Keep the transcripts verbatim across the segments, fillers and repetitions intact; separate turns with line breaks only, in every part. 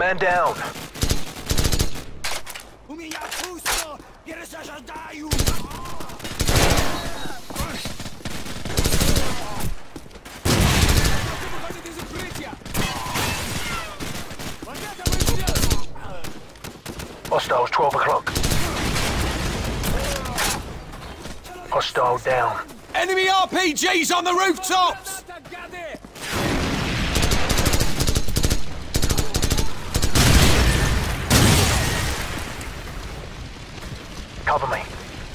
Man down.
У меня пусто! Пересаждаю! Выходит из укрытия! Вот это мы сделали!
Hostiles, twelve o'clock. Hostile down.
Enemy R P Gs on the rooftops!
Cover me.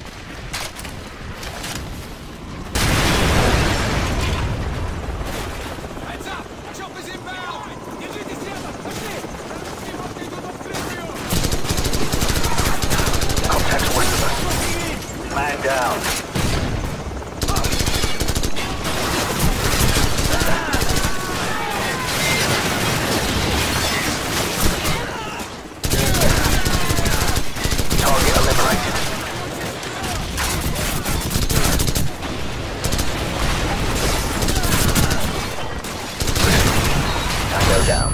Heads up! Choppers inbound! Держитесь рядом! Пошли! Русские идут в открытую!
Contacts west of us. Man down. Target eliminated. Tango down.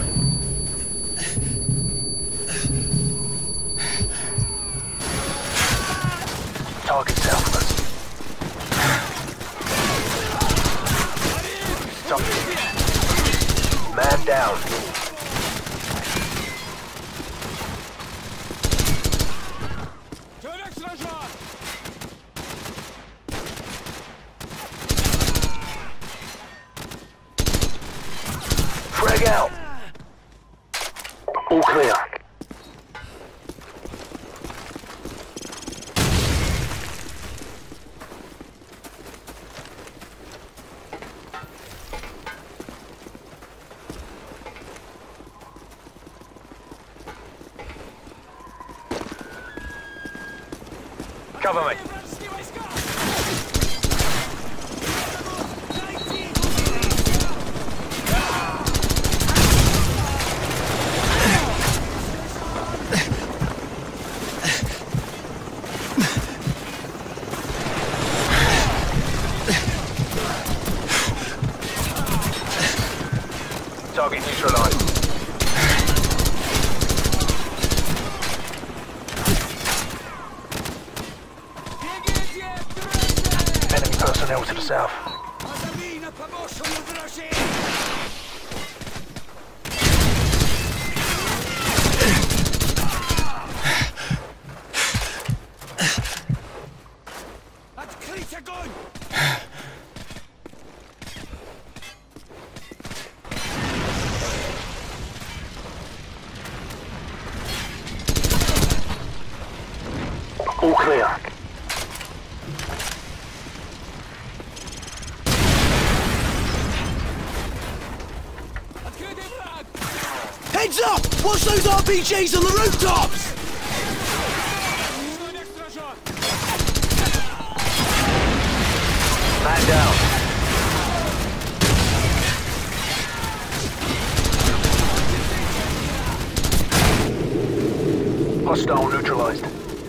Target south of us. Stop. Man down.
Человек сражен!
Frag out. All clear. Cover me.
Вражеские войска!
Target neutralized. Enemy personnel to the south.
Позови на помощь вражей! Открыть огонь!
All clear.
Открытый враг!
Heads up! Watch those R P Gs on the rooftops!
Человек сражен!
Man down. Hostile neutralized.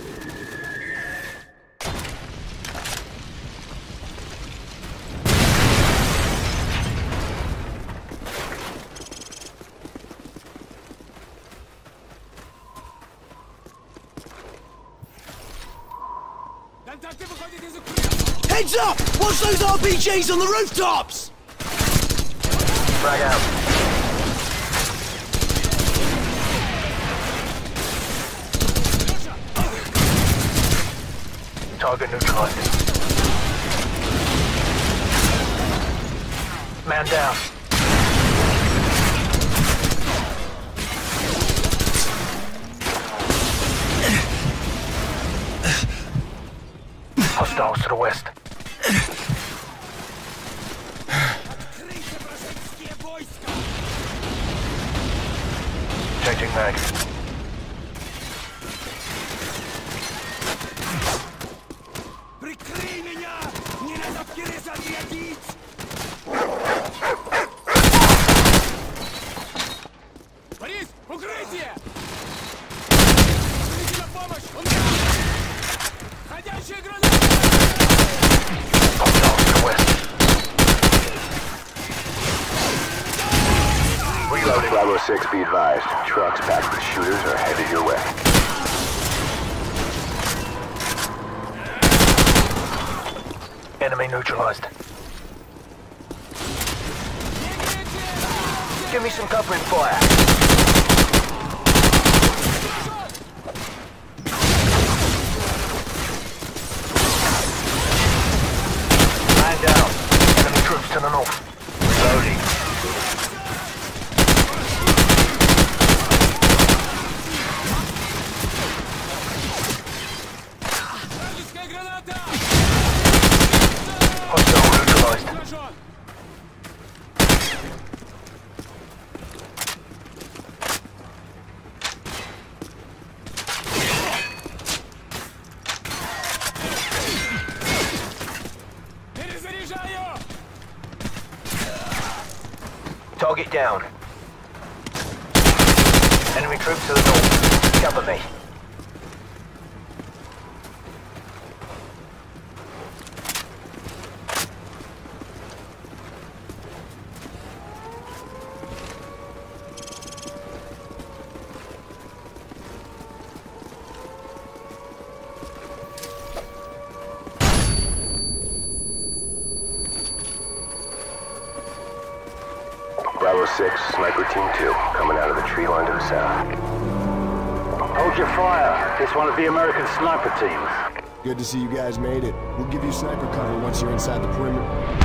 Контакты выходят из укрытия!
Heads up! Watch those R P Gs on the rooftops!
Frag out. Target neutralized. Man down. Hostiles to the west.
Открытие вражеские войска!
Changing mag.
Прикрой меня! Не надо перезарядить! Борис, укрытие! Придите на помощь! У меня! Ходячие гранаты!
Hostiles to the west.
Bravo six, be advised. Trucks packed with shooters are headed your way.
Enemy neutralized. Give me some covering fire. Man down. Enemy troops to the north. Reloading. Hostile neutralized. Target down. Enemy troops to the north. Cover me.
Bravo six, Sniper Team two, coming out of the tree line to the south.
Hold your fire. It's one of the American sniper teams.
Good to see you guys made it. We'll give you sniper cover once you're inside the perimeter.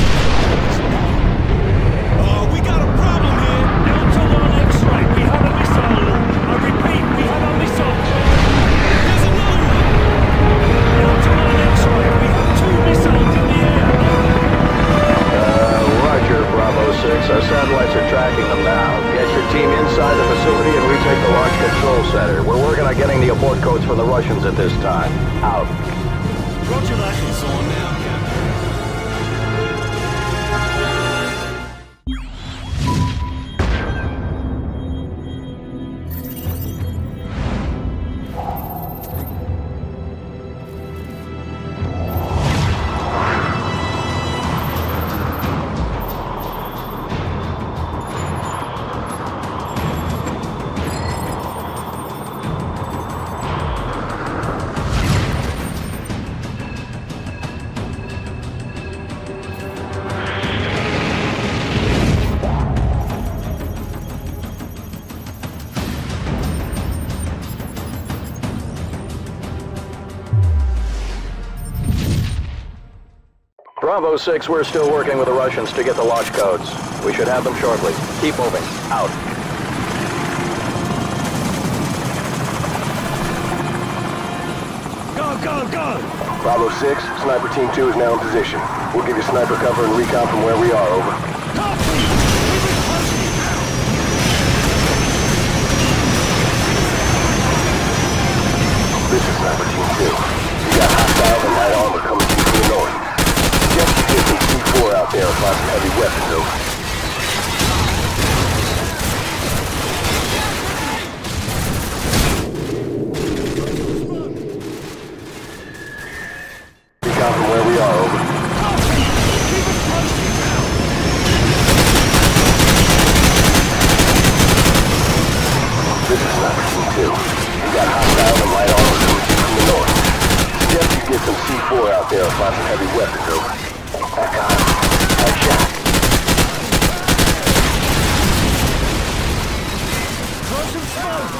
Oh, we got a problem here! Delta one X-ray, we have a missile! I repeat, we have a missile! There's another one! Delta one X-ray, we have two missiles in the air!
Uh, roger, Bravo six. Our satellites are tracking them now. Get your team inside the facility and retake the launch control center. We're working on getting the abort codes from the Russians at this time. Out.
Roger that, it's on now, Captain.
Bravo six, we're still working with the Russians to get the launch codes. We should have them shortly. Keep moving. Out.
Go, go, go!
Bravo six, Sniper Team two is now in position. We'll give you sniper cover and recon from where we are, over.
Copy! Keep it pushing!
This is Sniper Team two. You got hostile and light armor coming to you from the north. Just to get some C four out there and find some heavy weapons, over. Recon from where we are, over.
Copy! Keep it pushing!
This is Sniper Team two. You got hostile and light armor coming to you from the north. Suggest you get some C four out there and find some heavy weapons, over. Back on. Nice shot.
Throw some smoke!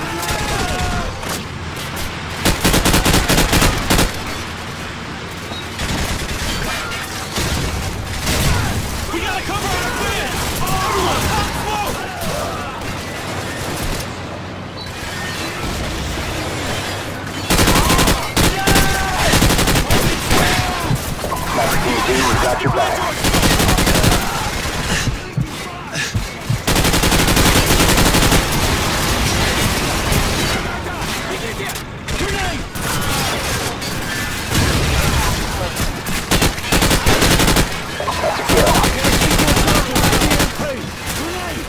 We gotta cover our clear! Everyone, hot smoke!
Sniper Team two, we got your back.
Grenade!
That's a kill.
Grenade!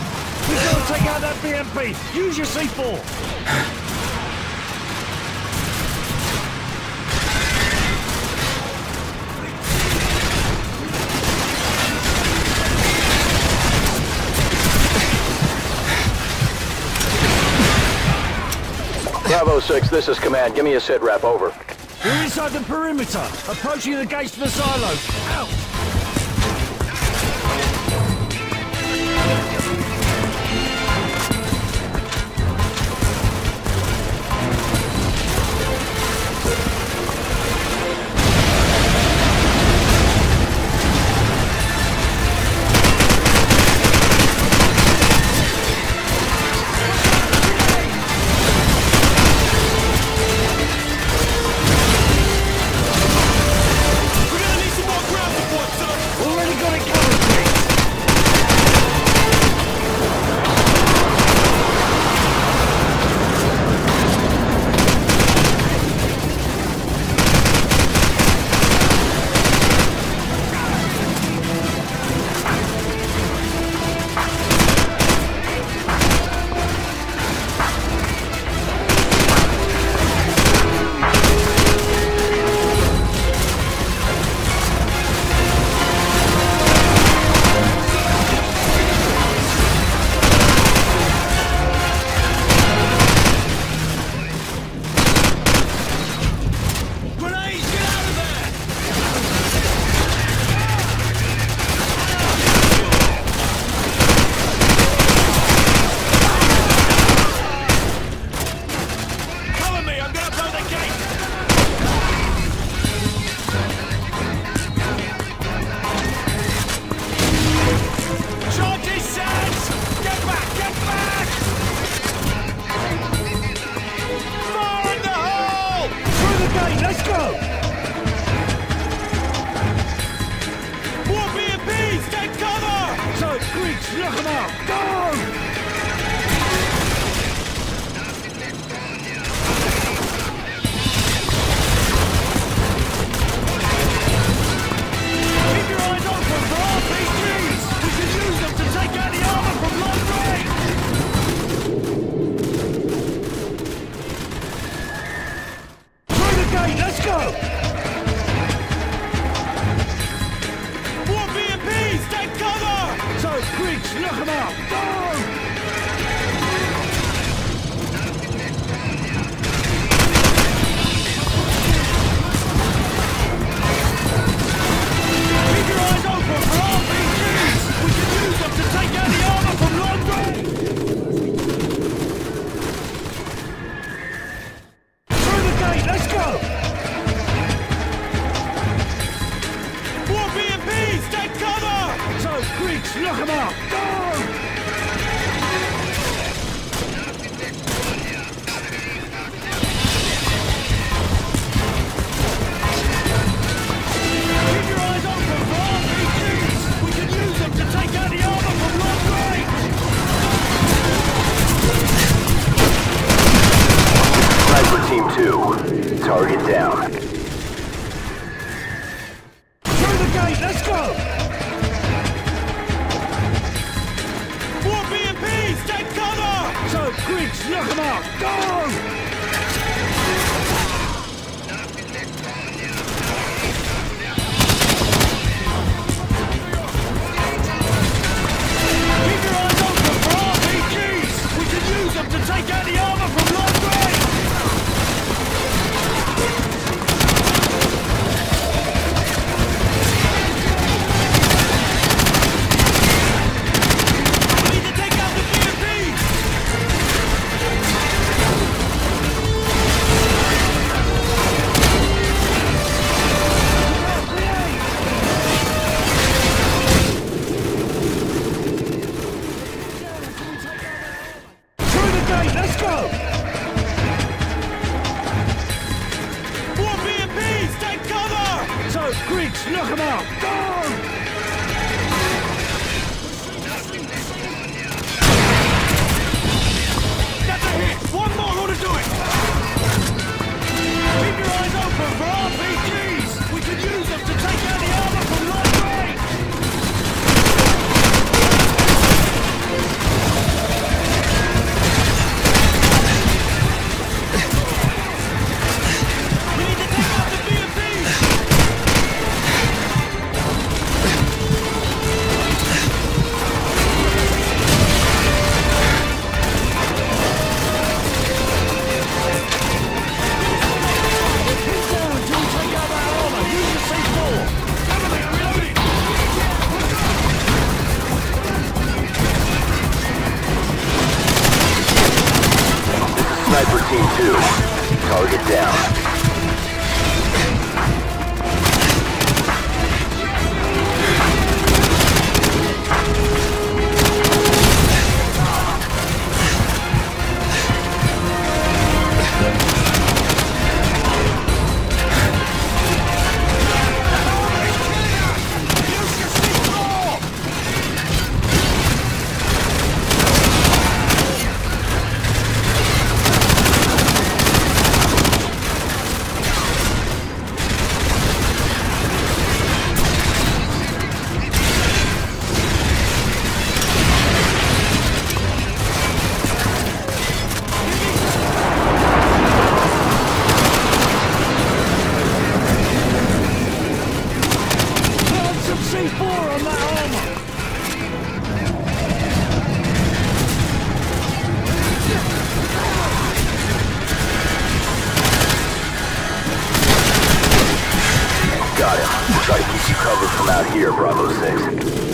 We gotta take out that B M P! Use your C four!
Bravo six, this is command. Give me a sit rep, over.
We're inside the perimeter, approaching the gates to the silo. Out! Knock him out! Go! Keep your eyes open for R P Gs! We can use them to take out the armor from long range! Through the gate, let's go! Griggs, knock him out! Go! Keep your eyes open for R P Gs! We can use them to take out the armor from long range! Through the gate, let's go! More B M Ps, take cover! So, Griggs, knock him out! Go! Keep your eyes open for R P Gs! We can use them to take out the armor from long range!
Sniper Team two, target down.
Through the gate, let's go! More B M Ps, take cover! So, Griggs, knock him out! Go! Keep your eyes open for R P Gs! We can use them to take out the armor from long range! We need to take out the B M Ps!
Team two. Target down. Got him. We'll try to keep you covered from out here, Bravo six.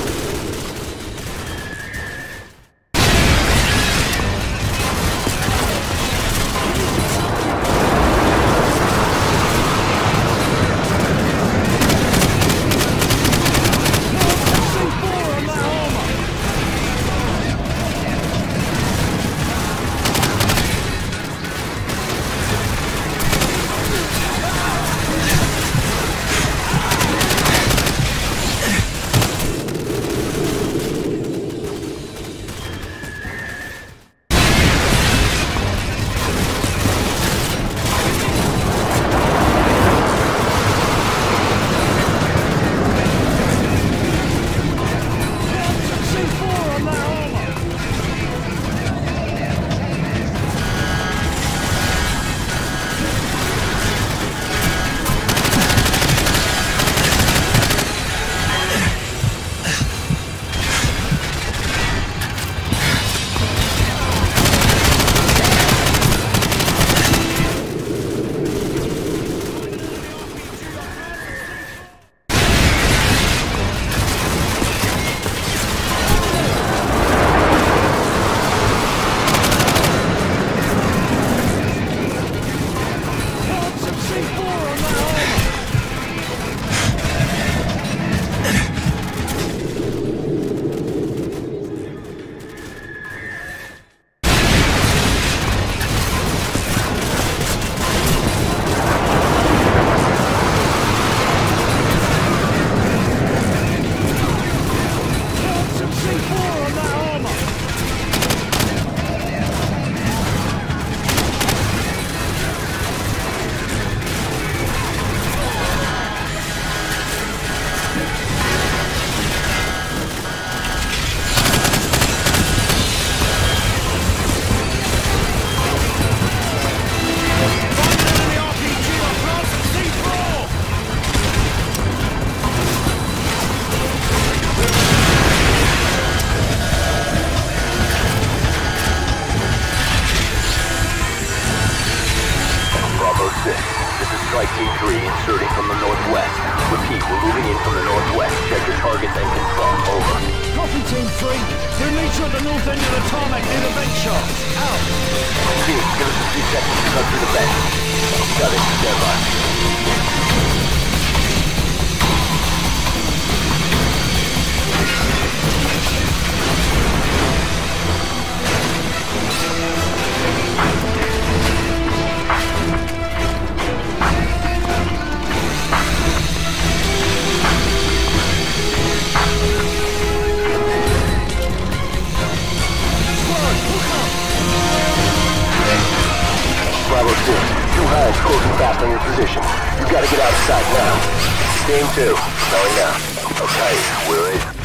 Team three inserting from the northwest. Repeat, we're moving in from the northwest. Check your targets and confirm. Over.
Copy, Team three. We'll meet you at the north end of the tarmac near the vent shaft. Out.
Team, give us a few seconds to cut through the vent. Got it. Stand by. Bravo six, two hands closing fast on your position. You gotta get outside now. Team two, going now. Okay, we're in.